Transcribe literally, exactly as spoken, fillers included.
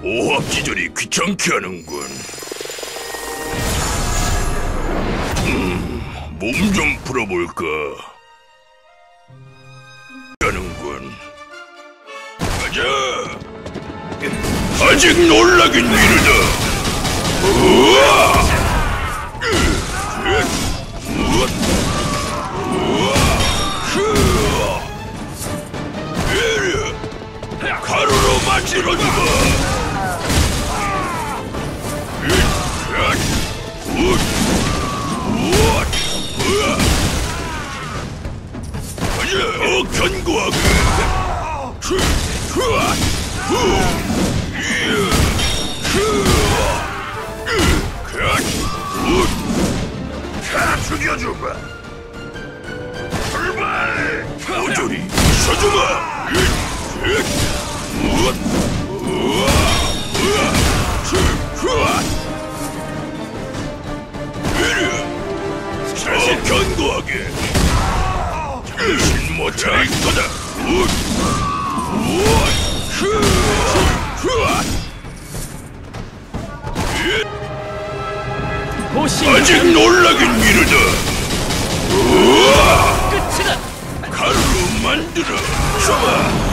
오합지졸이 귀찮게 하는군. 음, 몸 좀 풀어볼까? 하는군. 가자! 아직 놀라긴 이르다. 우와! 가루로 만들어주마. 어, 견고하게. 죽여주마. 출발! 모조리 쳐주마. 더 견고하게. 정신 못 차릴 거다. 아직 놀라긴 이르다. 끝이다. 가루로 만들어. 좋아.